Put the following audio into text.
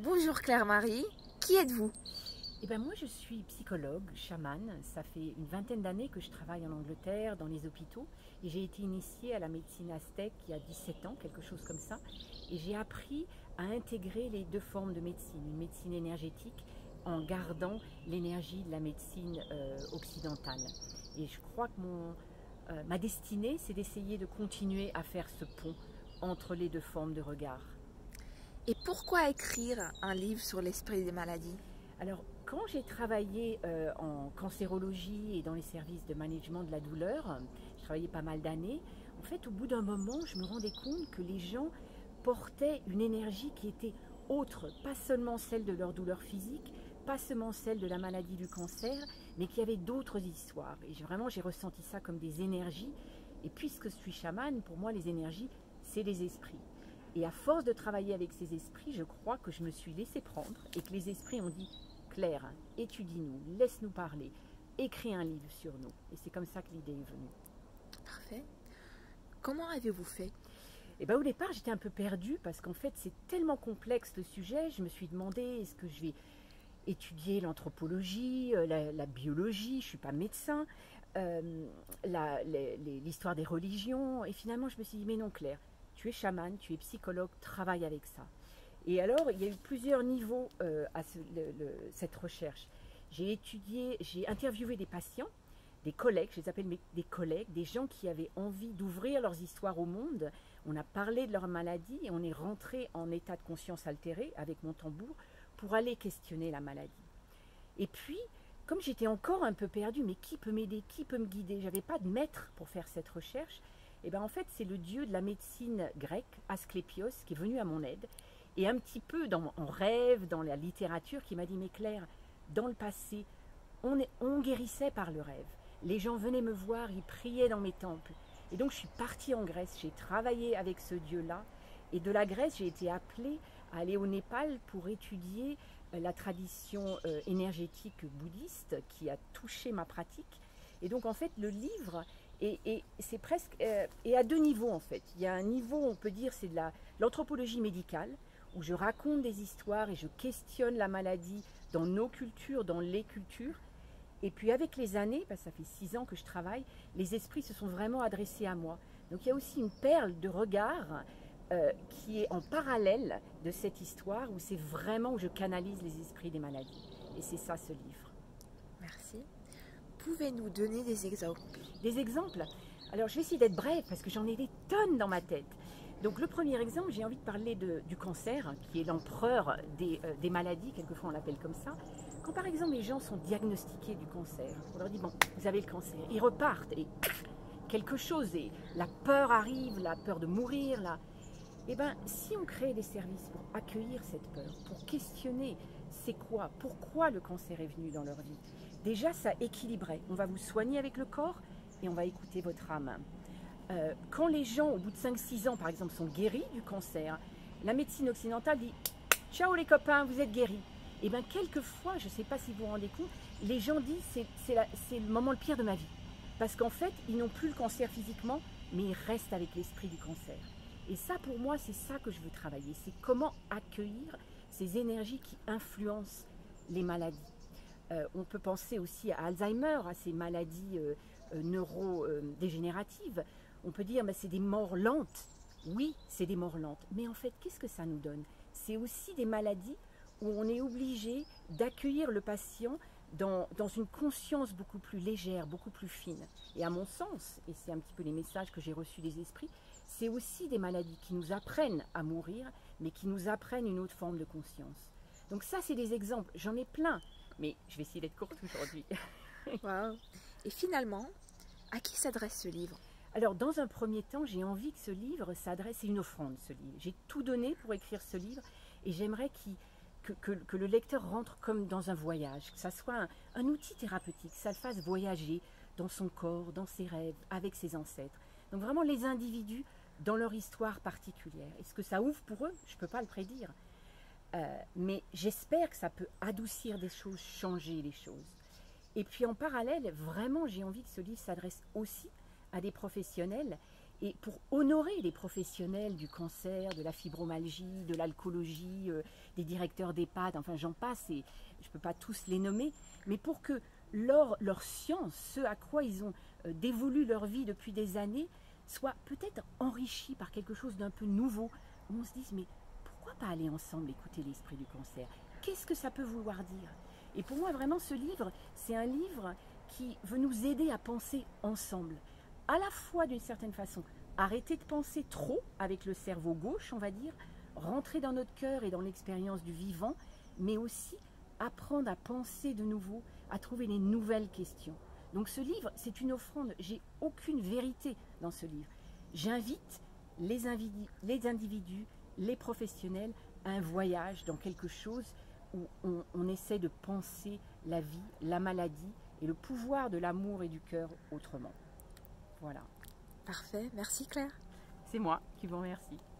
Bonjour Claire-Marie, qui êtes-vous? Eh ben moi je suis psychologue, chamane, ça fait une vingtaine d'années que je travaille en Angleterre dans les hôpitaux et j'ai été initiée à la médecine aztèque il y a 17 ans, quelque chose comme ça, et j'ai appris à intégrer les deux formes de médecine, une médecine énergétique en gardant l'énergie de la médecine occidentale. Et je crois que ma destinée c'est d'essayer de continuer à faire ce pont entre les deux formes de regard. Et pourquoi écrire un livre sur l'esprit des maladies? Alors, quand j'ai travaillé en cancérologie et dans les services de management de la douleur, j'ai travaillé pas mal d'années, en fait, au bout d'un moment, je me rendais compte que les gens portaient une énergie qui était autre, pas seulement celle de leur douleur physique, pas seulement celle de la maladie du cancer, mais qu'il y avait d'autres histoires. Et vraiment, j'ai ressenti ça comme des énergies. Et puisque je suis chamane, pour moi, les énergies, c'est des esprits. Et à force de travailler avec ces esprits, je crois que je me suis laissé prendre et que les esprits ont dit « Claire, étudie-nous, laisse-nous parler, écris un livre sur nous ». Et c'est comme ça que l'idée est venue. Parfait. Comment avez-vous fait? Et ben, au départ, j'étais un peu perdue parce qu'en fait, c'est tellement complexe le sujet. Je me suis demandé, est-ce que je vais étudier l'anthropologie, la biologie, je ne suis pas médecin, l'histoire des religions. Et finalement, je me suis dit, mais non Claire, tu es chamane, tu es psychologue, travaille avec ça. Et alors, il y a eu plusieurs niveaux à cette recherche. J'ai interviewé des patients, des collègues, je les appelle des collègues, des gens qui avaient envie d'ouvrir leurs histoires au monde. On a parlé de leur maladie et on est rentré en état de conscience altéré avec mon tambour pour aller questionner la maladie. Et puis, comme j'étais encore un peu perdue, mais qui peut m'aider, qui peut me guider? Je n'avais pas de maître pour faire cette recherche. Et bien en fait, c'est le dieu de la médecine grecque, Asclépios, qui est venu à mon aide. Et un petit peu en rêve, dans la littérature, qui m'a dit, mais Claire, dans le passé, on guérissait par le rêve. Les gens venaient me voir, ils priaient dans mes temples. Et donc je suis partie en Grèce, j'ai travaillé avec ce dieu-là. Et de la Grèce, j'ai été appelée à aller au Népal pour étudier la tradition énergétique bouddhiste qui a touché ma pratique. Et donc en fait, le livre... Et c'est presque et à deux niveaux en fait. Il y a un niveau, on peut dire, c'est de l'anthropologie médicale, où je raconte des histoires et je questionne la maladie dans nos cultures, dans les cultures. Et puis avec les années, parce que ça fait 6 ans que je travaille, les esprits se sont vraiment adressés à moi. Donc il y a aussi une perle de regard qui est en parallèle de cette histoire, où c'est vraiment où je canalise les esprits des maladies. Et c'est ça ce livre. Merci. Pouvez-nous donner des exemples? Des exemples? Alors je vais essayer d'être brève parce que j'en ai des tonnes dans ma tête. Donc le premier exemple, j'ai envie de parler du cancer, qui est l'empereur des maladies, quelquefois on l'appelle comme ça. Quand par exemple les gens sont diagnostiqués du cancer, on leur dit bon, vous avez le cancer, ils repartent et quelque chose, et la peur arrive, la peur de mourir, là. Et bien si on crée des services pour accueillir cette peur, pour questionner c'est quoi, pourquoi le cancer est venu dans leur vie, déjà ça équilibrait. On va vous soigner avec le corps et on va écouter votre âme. Quand les gens, au bout de 5-6 ans par exemple, sont guéris du cancer, la médecine occidentale dit « Ciao les copains, vous êtes guéris ». Et bien quelquefois, je ne sais pas si vous vous rendez compte, les gens disent « c'est le moment le pire de ma vie ». Parce qu'en fait, ils n'ont plus le cancer physiquement, mais ils restent avec l'esprit du cancer. Et ça, pour moi, c'est ça que je veux travailler. C'est comment accueillir ces énergies qui influencent les maladies. On peut penser aussi à Alzheimer, à ces maladies neurodégénératives. On peut dire, c'est des morts lentes. Oui, c'est des morts lentes. Mais en fait, qu'est-ce que ça nous donne? C'est aussi des maladies où on est obligé d'accueillir le patient dans une conscience beaucoup plus légère, beaucoup plus fine. Et à mon sens, et c'est un petit peu les messages que j'ai reçus des esprits, c'est aussi des maladies qui nous apprennent à mourir, mais qui nous apprennent une autre forme de conscience. Donc ça, c'est des exemples. J'en ai plein, mais je vais essayer d'être courte aujourd'hui. Wow. Et finalement, à qui s'adresse ce livre? Alors, dans un premier temps, j'ai envie que ce livre s'adresse, c'est une offrande, ce livre. J'ai tout donné pour écrire ce livre, et j'aimerais que le lecteur rentre comme dans un voyage, que ça soit un outil thérapeutique, que ça le fasse voyager dans son corps, dans ses rêves, avec ses ancêtres. Donc vraiment les individus dans leur histoire particulière. Est-ce que ça ouvre pour eux? Je ne peux pas le prédire. Mais j'espère que ça peut adoucir des choses, changer les choses. Et puis en parallèle, vraiment j'ai envie que ce livre s'adresse aussi à des professionnels et pour honorer les professionnels du cancer, de la fibromyalgie, de l'alcoolologie, des directeurs d'EHPAD, enfin j'en passe, et je ne peux pas tous les nommer, mais pour que leur science, ce à quoi ils ont dévolu leur vie depuis des années, soit peut-être enrichi par quelque chose d'un peu nouveau, où on se dise mais pourquoi pas aller ensemble écouter l'esprit du cancer? Qu'est-ce que ça peut vouloir dire? Et pour moi vraiment ce livre, c'est un livre qui veut nous aider à penser ensemble, à la fois d'une certaine façon, arrêter de penser trop avec le cerveau gauche, on va dire, rentrer dans notre cœur et dans l'expérience du vivant, mais aussi apprendre à penser de nouveau, à trouver les nouvelles questions. Donc ce livre, c'est une offrande, j'ai aucune vérité dans ce livre. J'invite les individus, les professionnels à un voyage dans quelque chose où on essaie de penser la vie, la maladie et le pouvoir de l'amour et du cœur autrement. Voilà. Parfait, merci Claire. C'est moi qui vous remercie.